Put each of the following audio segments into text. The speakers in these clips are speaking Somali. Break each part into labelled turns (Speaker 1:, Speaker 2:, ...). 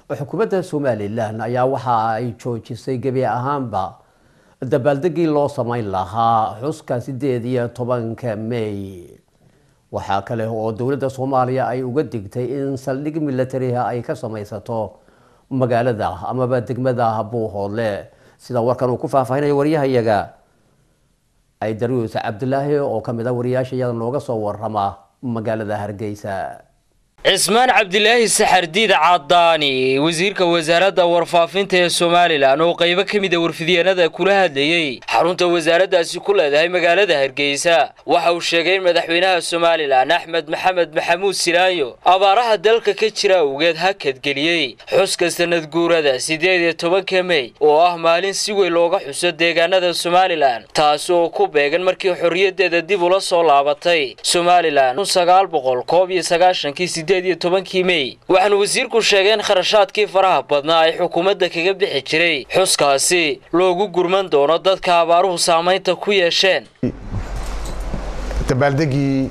Speaker 1: xukuumadda Somaliland ayaa waxa ay joojisay gabi ahaanba dabaaldegii loo sameyn lahaa xuska 18 May. waxa kale oo dawladda Soomaaliya ay uga digtay in saldhig military ay ka samaysato magaalada ama degmada Buuhoodle sida warkan uu ku faahfaahinayo wariyahayaga ay Daruus Cabdullaahi oo kamid ah wariyaashayada looga soo warrama magaalada Hargeysa.
Speaker 2: عثمان عبد الله السحرديد عضاني وزير كوزارة ورفافنته الصوماليلان وقيبة كميدة ورفديانة كلها ديي حرونت وزارة داسي كلها دهي مقالة هرقيسة وحاو الشاقين مدحوينها الصوماليلان أحمد محمد محمود سيلايو أبارها دالك كتشرا وقاد هكاد قليي حسك سند قورة سيديدي توبك مي وأهمالين سيوي لوغا حسد ديغانا الصوماليلان تاسو كوبيغان مركي حرية ديدا ديبولا صولابطي صوماليلان نساقال بقول كوبي ساقاشن كي 18 May waxaan wasiirku sheegeen kharashaadkii faraha badnaa ay xukuumadda kaga bixi jiray xuskaasi loogu gurman doono dadka abaaruhu saameynta ku yeesheen
Speaker 3: dabaaldegii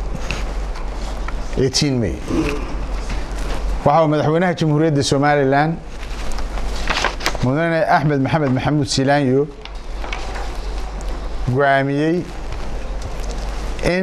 Speaker 3: 18 May waxa uu madaxweynaha jamhuuriyadda Somaliland mudane Axmed Maxamed Maxamuud Silaanyo go'aamiyay in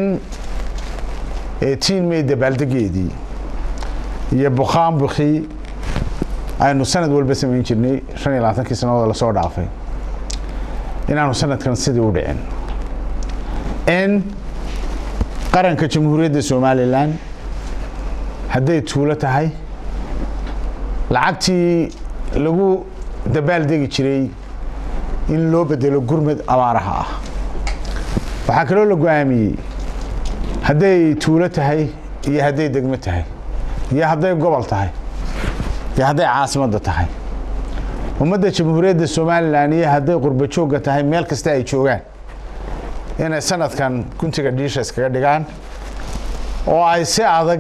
Speaker 3: 18 May dabaaldegeedii iyo buqaan buqi aynu sanad walba sameyn jirnay 25 sanadood la soo dhaafay inaanu sanadkan sidii u dhicin in qaranka jamhuuriyadda Somaliland haday tuulo tahay lacagtii lagu dabaaldegi jiray in loo bedelo gurmad abaaraha ah waxa kale oo la go'aamiyay haday tuulo tahay iyo haday degmo tahay iyo haday gobol tahay iyo haday caasimadda tahay ummadda jamhuuriyadda Somaliland iyo haday qurba jooga tahay meel kasta ay joogaan inay sanadkan kuntiga dhiisha iskaga dhigaan oo ay si adag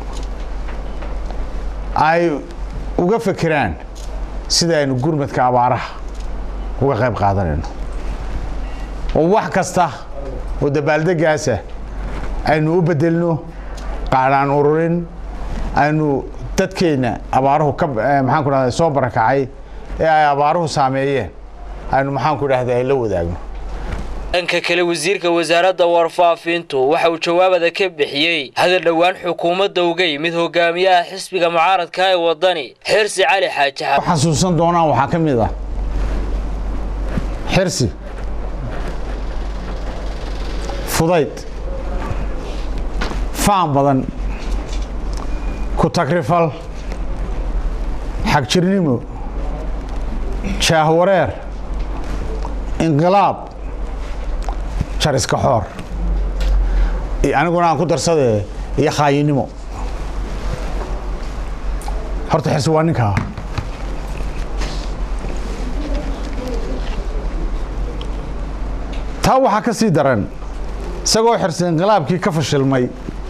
Speaker 3: ay uga fikiraan sida aynu gurmadka abaaraha uga qayb qaadanayno oo wax kasta oo dabaaldegaasa aynu u bedelno qaaraan ururin aynu dadkeena abaaruhu ka maxaan ku raadayay soo barakacay ee ay abaaruhu saameeyeen aynu maxaan ku raadayay ay la wadaagno
Speaker 2: dhanka kale wasiirka wasaaradda warfaafintu waxa uu jawaabada ka bixiyay hadal dhawaan xukuumadda uga yimid hogaamiyaha xisbiga mucaaradka ee wadani Xirsi Cali Xaaji
Speaker 3: xasuusan doonaan waxa ka mid ah Xirsi fudayd faan badan ku takrifal xaq jirnimo jaahwareer inqilaab jariska xoor aniguna aan ku darsaday iyo khaayinimo horta Xirsi waa ninka taa waxa ka sii daran isagoo Xirsi inqilaabkii ka fashilmay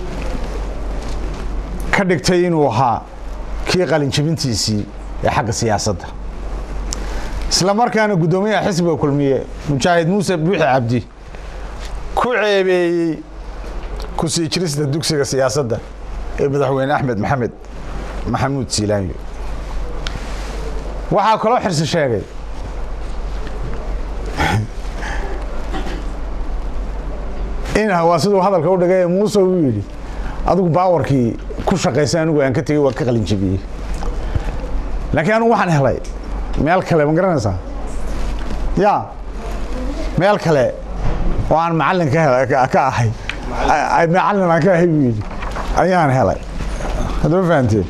Speaker 3: ka dhigtay inuu ahaa kii qalin jabintiisii ee xagga siyaasadda isla markaana gudoomiyaha xisbiga kulmiye Mujaahid Muuse Buuxi Cabdi ku ceebeeyay ku sii jirista dugsiga siyaasadda ee madaxweyne Axmed Maxamed Maxamuud Silaanyo waxa kaloo Xirsi sheegay in hawaasaduu hadalka u dhagay Muuse uu yiri adigu baawarkii ku shaqeysay anigu aan ka tagay waa ka qalin jabiyay laakiin anigu waxaan helay meel kale ma garanaysaa ya meel kale oo aan macallin ka ahay ay macallin aan ka ahay wiili ayaan helay hadaba fahanteen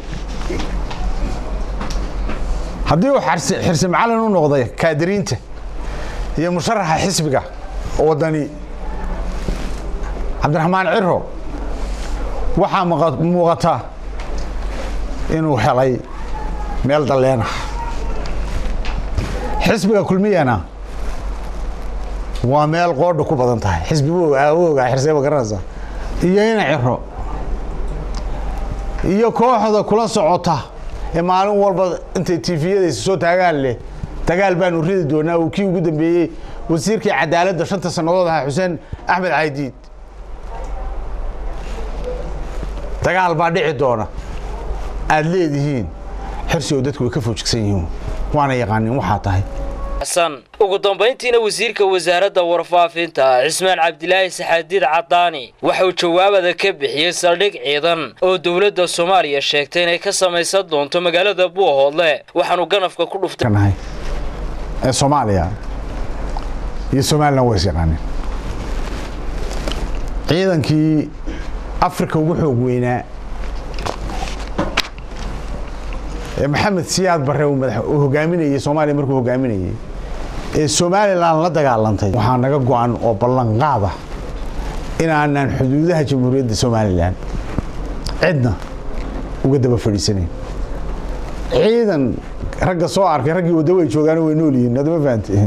Speaker 3: haddii uu Xirsi macallin u noqday kaadiriinta iyo musharaxa xisbiga wadani Cabdiraxmaan Cirro waxa muuqata inuu helay meel daleena xisbiga kulmiyana waa meel qoodho ku badan tahay xisbigu awooga Xirsi garanaysa iyo in Cirro iyo kooxda kula socota ee maalin walba intay TV-yada soo taagaan leh dagaal baan u ridi doonaa oo kii ugu dambeeyay wasiirkii cadaaladda 5 sanadood ah Xuseen Axmed Caydiid dagaal baa dhici doona aad leedihiin xirsi oo dadku way ka foojigsan yihiin waana yaqaanin waxa tahay
Speaker 2: xasan ugu dambeyntiina wasiirka wasaaradda warfaafinta Cismaan Cabdilaahi Saxardiid Cadaani waxa uu jawaabada ka bixiyay saldhig ciidan oo dawladda Soomaaliya sheegtay inay ka samaysan doonto magaalada Buuhoodle waxaanu ganafka ku dhuftay
Speaker 3: Soomaaliya iyo Soomaaliland way yaqaanin ciidankii Afrika ugu xoog weynaa محمد سياد برre uu hogaaminayay Soomaaliya markuu hogaaminayay Soomaaliland la dagaalantay waxa naga go'an oo ballan qaada in aanan xuduudaha jamhuuriyadda Soomaaliland cidna uga daba fadhiisanin ciidan ragga soo arkay raggii waddo way joogaan way nool yihiin nadama fahanteen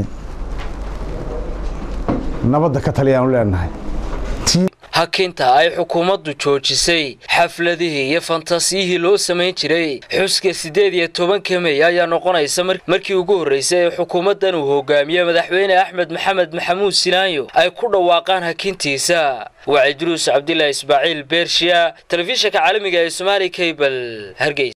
Speaker 3: nabadda ka taliyaan leenahay
Speaker 2: hakinta ay xukuumaddu joojisay xafladihii iyo fantasiyihii loo sameyn jiray xuska 18 May ayaa noqonaysa markii ugu horeysay ee xukuumaddan uu hogaamiye madaxweyne Axmed Maxamed Maxamuud Silaanyo ay ku dhawaaqaan hakintiisa waa Idruus Cabdillah Ismaaciil Beershiya telefishinka caalamiga ee Somali Cable Hargeysa